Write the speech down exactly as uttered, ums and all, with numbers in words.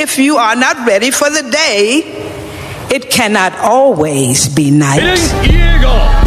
if you are not ready for the day, it cannot always be night. Eren Jaeger.